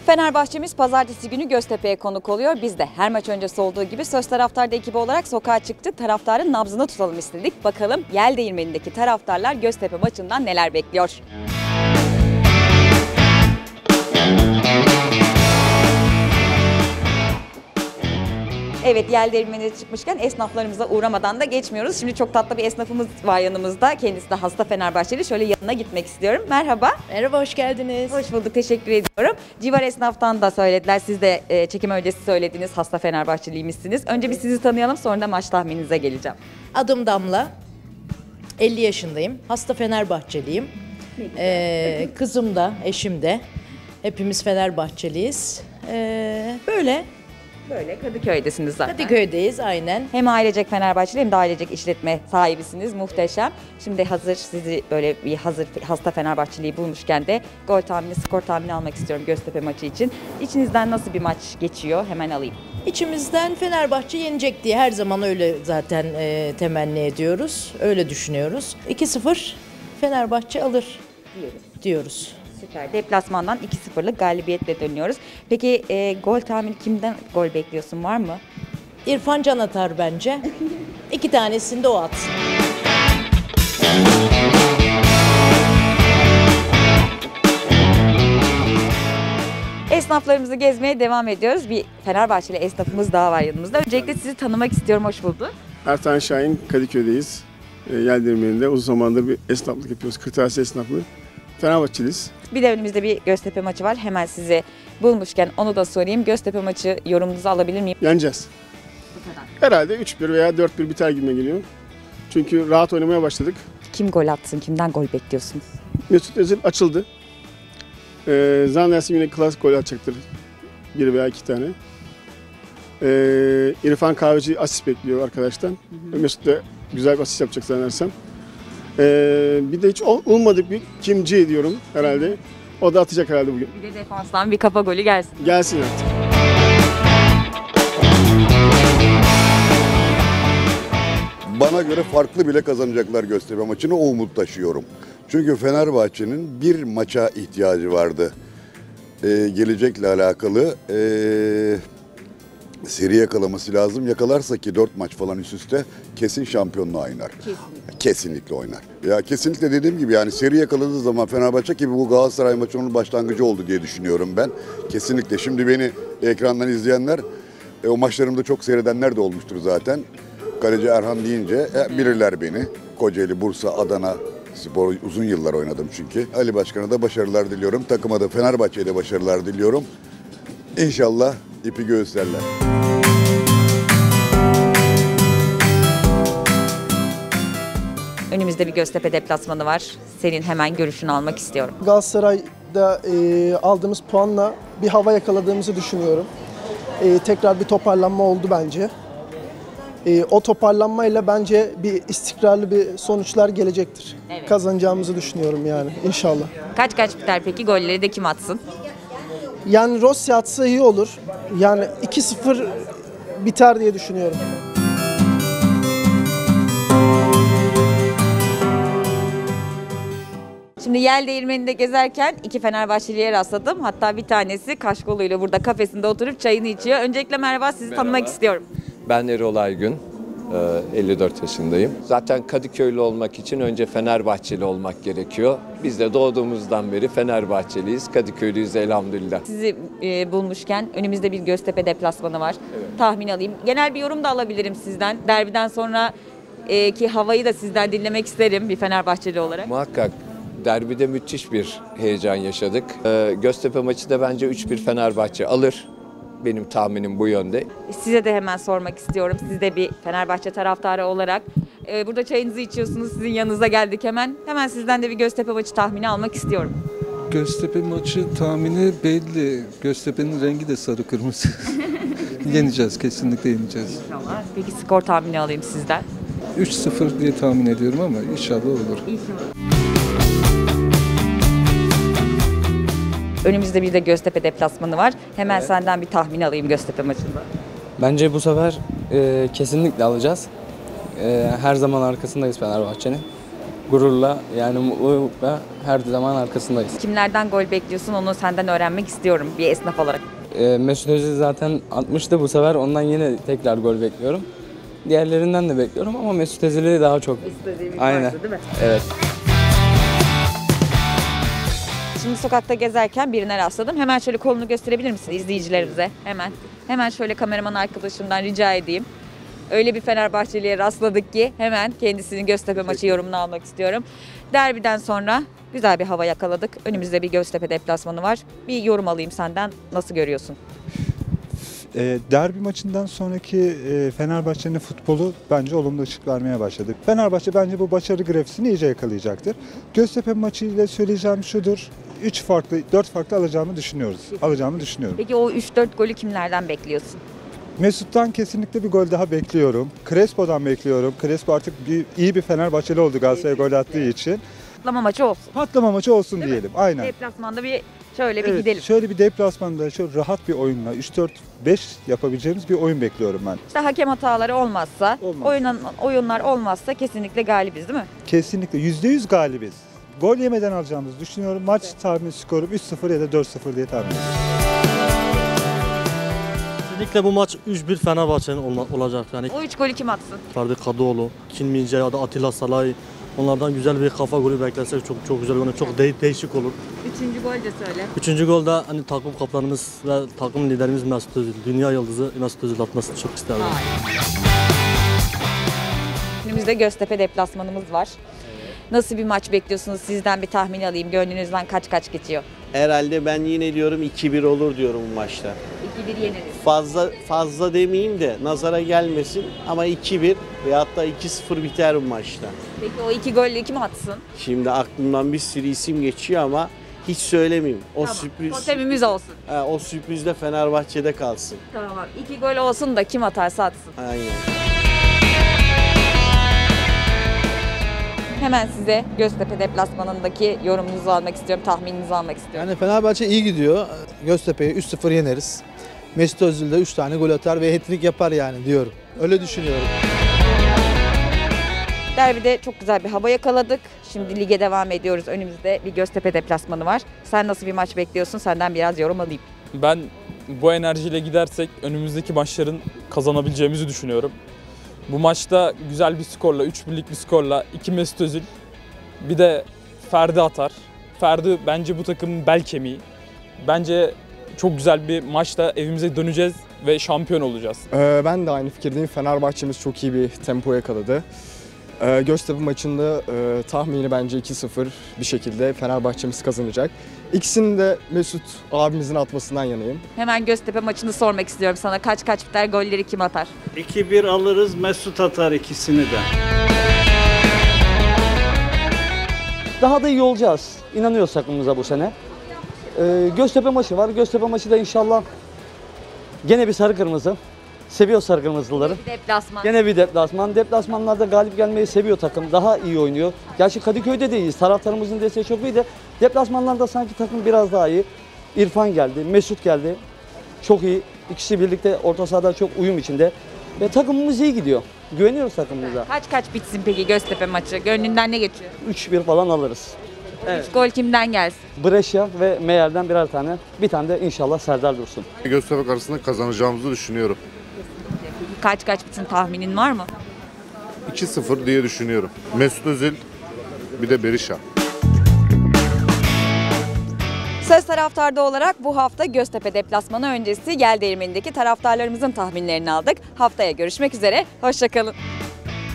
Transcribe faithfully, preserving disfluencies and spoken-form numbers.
Fenerbahçemiz pazartesi günü Göztepe'ye konuk oluyor. Biz de her maç öncesi olduğu gibi Söz Taraftar'da ekibi olarak sokağa çıktık. Taraftarın nabzını tutalım istedik. Bakalım Yel Değirmeni'ndeki taraftarlar Göztepe maçından neler bekliyor? Evet, Yel Değirmeni'ne çıkmışken esnaflarımıza uğramadan da geçmiyoruz. Şimdi çok tatlı bir esnafımız var yanımızda. Kendisi de hasta Fenerbahçeli. Şöyle yanına gitmek istiyorum. Merhaba. Merhaba, hoş geldiniz. Hoş bulduk, teşekkür ediyorum. Civar esnaftan da söylediler. Siz de e, çekim öncesi söylediğiniz hasta Fenerbahçeliymişsiniz. Önce bir sizi tanıyalım, sonra da maç tahmininize geleceğim. Adım Damla. elli yaşındayım. Hasta Fenerbahçeliyim. Ee, kızım da, eşim de. Hepimiz Fenerbahçeliyiz. Ee, böyle. Böyle Kadıköy'desiniz zaten. Kadıköy'deyiz aynen. Hem ailecek Fenerbahçeli hem de ailecek işletme sahibisiniz. Muhteşem. Şimdi hazır sizi böyle bir hazır hasta Fenerbahçeliyi bulmuşken de gol tahmini, skor tahmini almak istiyorum Göztepe maçı için. İçinizden nasıl bir maç geçiyor? Hemen alayım. İçimizden Fenerbahçe yenecek diye her zaman öyle zaten e, temenni ediyoruz. Öyle düşünüyoruz. iki sıfır Fenerbahçe alır Diyoruz. diyoruz. Süper. Deplasmandan iki sıfırlık galibiyetle dönüyoruz. Peki e, gol tahmini kimden gol bekliyorsun, var mı? İrfan Can atar bence. İki tanesini de o atsın. Esnaflarımızı gezmeye devam ediyoruz. Bir Fenerbahçeli esnafımız daha var yanımızda. Öncelikle sizi tanımak istiyorum. Hoş bulduk. Ertan Şahin, Kadıköy'deyiz. E, Yel Değirmeni'nde uzun zamandır bir esnaflık yapıyoruz. Kırtasiye esnaflığı. Fenerbahçeliyiz. Bir de önümüzde bir Göztepe maçı var. Hemen sizi bulmuşken onu da sorayım. Göztepe maçı yorumunuzu alabilir miyim? Yeneceğiz. Bu kadar. Herhalde üç bir veya dört bir biter gibime geliyor. Çünkü rahat oynamaya başladık. Kim gol atsın? Kimden gol bekliyorsunuz? Mesut Özil açıldı. Ee, zannedersem yine klas gol atacaktır. Bir veya iki tane. Ee, İrfan Kahveci asist bekliyor arkadaştan. Hı hı. Mesut da güzel bir asist yapacak zannedersem. Ee, bir de hiç olmadık bir Kimci diyorum herhalde. O da atacak herhalde bugün. Bir de defanstan bir kafa golü gelsin. Gelsin artık. Bana göre farklı bile kazanacaklar Göztepe maçını, o umut taşıyorum. Çünkü Fenerbahçe'nin bir maça ihtiyacı vardı. Ee, gelecekle alakalı ee, seri yakalaması lazım. Yakalarsa ki dört maç falan üst üste kesin şampiyonluğa oynar. Kesinlikle. Kesinlikle oynar. Ya kesinlikle dediğim gibi yani seri yakaladığı zaman Fenerbahçe gibi bu Galatasaray maçının başlangıcı oldu diye düşünüyorum ben. Kesinlikle. Şimdi beni ekrandan izleyenler, e, o maçlarımda çok seyredenler de olmuştur zaten. Kaleci Erhan deyince e, bilirler beni. Kocaeli, Bursa, Adana Spor uzun yıllar oynadım çünkü. Ali Başkan'a da başarılar diliyorum. Takıma da, Fenerbahçe'ye de başarılar diliyorum. İnşallah ipi göğüslerler. Önümüzde bir Göztepe deplasmanı var. Senin hemen görüşünü almak istiyorum. Galatasaray'da e, aldığımız puanla bir hava yakaladığımızı düşünüyorum. E, tekrar bir toparlanma oldu bence. E, o toparlanmayla bence bir istikrarlı bir sonuçlar gelecektir. Evet. Kazanacağımızı düşünüyorum yani inşallah. Kaç kaç biter peki? Golleri de kim atsın? Yani Rossi atsa iyi olur. Yani iki sıfır biter diye düşünüyorum. Şimdi Yel Değirmeni'nde gezerken iki Fenerbahçeli'ye rastladım. Hatta bir tanesi kaşkoluyla burada kafesinde oturup çayını içiyor. Öncelikle merhaba, sizi Merhaba. tanımak istiyorum. Ben Erol Aygün, elli dört yaşındayım. Zaten Kadıköylü olmak için önce Fenerbahçeli olmak gerekiyor. Biz de doğduğumuzdan beri Fenerbahçeliyiz, Kadıköylüyüz elhamdülillah. Sizi e, bulmuşken önümüzde bir Göztepe deplasmanı var. Evet. Tahmin alayım. Genel bir yorum da alabilirim sizden. Derbiden sonra e, ki havayı da sizden dinlemek isterim bir Fenerbahçeli olarak. Muhakkak derbide müthiş bir heyecan yaşadık. Ee, Göztepe maçı da bence üç bir Fenerbahçe alır. Benim tahminim bu yönde. Size de hemen sormak istiyorum. Siz de bir Fenerbahçe taraftarı olarak e, burada çayınızı içiyorsunuz. Sizin yanınıza geldik hemen. Hemen sizden de bir Göztepe maçı tahmini almak istiyorum. Göztepe maçı tahmini belli. Göztepe'nin rengi de sarı kırmızı. Yeneceğiz, kesinlikle yeneceğiz. İnşallah. Peki skor tahmini alayım sizden. üç sıfır diye tahmin ediyorum ama inşallah olur. İnşallah. Önümüzde bir de Göztepe deplasmanı var. Hemen Evet. senden bir tahmin alayım Göztepe maçında. Bence bu sefer e, kesinlikle alacağız. E, her zaman arkasındayız Fenerbahçe'nin. gururla yani mutlulukla her zaman arkasındayız. Kimlerden gol bekliyorsun onu senden öğrenmek istiyorum bir esnaf olarak. Ee, Mesut Özil zaten atmıştı bu sefer, ondan yine tekrar gol bekliyorum. Diğerlerinden de bekliyorum ama Mesut Özil'i daha çok. Aynen. Değil mi? Evet. Şimdi sokakta gezerken birine rastladım. Hemen şöyle kolunu gösterebilir misin izleyicilerimize? Hemen. Hemen şöyle kameraman arkadaşımdan rica edeyim. Öyle bir Fenerbahçeli'ye rastladık ki hemen kendisinin Göztepe maçı yorumunu almak istiyorum. Derbiden sonra güzel bir hava yakaladık. Önümüzde bir Göztepe deplasmanı var. Bir yorum alayım senden. Nasıl görüyorsun? E, derbi maçından sonraki e, Fenerbahçe'nin futbolu bence olumlu ışık vermeye başladı. Fenerbahçe bence bu başarı grafisini iyice yakalayacaktır. Göztepe maçıyla söyleyeceğim şudur. üç farklı, dört farklı alacağımı düşünüyoruz. Alacağımı düşünüyorum. Peki o üç dört golü kimlerden bekliyorsun? Mesut'tan kesinlikle bir gol daha bekliyorum. Crespo'dan bekliyorum. Crespo artık bir, iyi bir Fenerbahçeli oldu Galatasaray'a gol attığı için. Patlama maçı olsun. Patlama maçı olsun Değil mi? diyelim. Aynen. Deplasmanda bir şöyle bir Evet, gidelim. şöyle bir deplasmanda şöyle rahat bir oyunla üç dört beş yapabileceğimiz bir oyun bekliyorum ben. İşte hakem hataları olmazsa, Olmaz. oyunan, oyunlar olmazsa kesinlikle galibiz değil mi? Kesinlikle yüzde yüz galibiz. Gol yemeden alacağımızı düşünüyorum. Maç tahmin skorum üç sıfır ya da dört sıfır diye tahmin ediyorum. Kesinlikle bu maç üç bir Fenerbahçe'nin olacak. Yani O üç golü kim atsın? Ferdi Kadıoğlu, Kim Min-jae ya da Atilla Salay. Onlardan güzel bir kafa golü beklersek çok çok güzel olur. Çok de değişik olur. Üçüncü gol de söyle. Üçüncü golde hani takım kaptanımız ve takım liderimiz Mesut Özil, dünya yıldızı Mesut Özil atmasını çok isterdim. Önümüzde Göztepe deplasmanımız var. Nasıl bir maç bekliyorsunuz? Sizden bir tahmin alayım. Gönlünüzden kaç kaç geçiyor? Herhalde ben yine diyorum iki bir olur diyorum bu maçta. iki bir yeneriz. Fazla fazla demeyeyim de nazara gelmesin ama iki bir veyahut da iki sıfır biter bu maçta. Peki o iki golü kim atsın? Şimdi aklımdan bir sürü isim geçiyor ama hiç söylemeyeyim. O Tamam. sürpriz Totemimiz olsun. he, o sürpriz de Fenerbahçe'de kalsın. Tamam. İki gol olsun da kim atarsa atsın. Aynen. Hemen size Göztepe deplasmanındaki yorumunuzu almak istiyorum, tahmininizi almak istiyorum. Yani Fenerbahçe iyi gidiyor. Göztepe'yi üç sıfır yeneriz. Mesut Özil de üç tane gol atar ve hat-trick yapar yani diyorum. Öyle düşünüyorum. Derbide çok güzel bir hava yakaladık. Şimdi lige devam ediyoruz. Önümüzde bir Göztepe deplasmanı var. Sen nasıl bir maç bekliyorsun? Senden biraz yorum alayım. Ben bu enerjiyle gidersek önümüzdeki maçların kazanabileceğimizi düşünüyorum. Bu maçta güzel bir skorla, üç birlik bir skorla iki Mesut Özil, bir de Ferdi atar. Ferdi bence bu takımın bel kemiği. Bence çok güzel bir maçta evimize döneceğiz ve şampiyon olacağız. Ee, ben de aynı fikirdeyim. Fenerbahçe'miz çok iyi bir tempo yakaladı. Ee, Göztepe maçında e, tahmini bence iki sıfır bir şekilde Fenerbahçe'miz kazanacak. İkisini de Mesut abimizin atmasından yanayım. Hemen Göztepe maçını sormak istiyorum sana. Kaç kaç biter, golleri kim atar? iki bir alırız, Mesut atar ikisini de. Daha da iyi olacağız. İnanıyoruz takımımıza bu sene. Ee, Göztepe maçı var. Göztepe maçı da inşallah gene bir sarı kırmızı. Seviyor sarı kırmızıları. Bir deplasman. Gene bir deplasman. Deplasmanlarda galip gelmeyi seviyor takım. Daha iyi oynuyor. Gerçi Kadıköy'de de iyiyiz. Taraftarımızın desteği çok iyi de deplasmanlarda sanki takım biraz daha iyi. İrfan geldi, Mesut geldi. Çok iyi. İkisi birlikte orta sahada çok uyum içinde. Ve takımımız iyi gidiyor. Güveniyoruz takımımıza. Kaç kaç bitsin peki Göztepe maçı? Gönlünden ne geçiyor? üç bir falan alırız. Evet. üç gol kimden gelsin? Brescia ve Meyer'den birer tane. Bir tane de inşallah Serdar Dursun. Göztepe karşısında kazanacağımızı düşünüyorum. Kaç kaç bitsin tahminin var mı? iki sıfır diye düşünüyorum. Mesut Özil bir de Berisha. Söz taraftarda olarak bu hafta Göztepe deplasmanı öncesi Yeldeğirmeni'ndeki taraftarlarımızın tahminlerini aldık. Haftaya görüşmek üzere, hoşça kalın.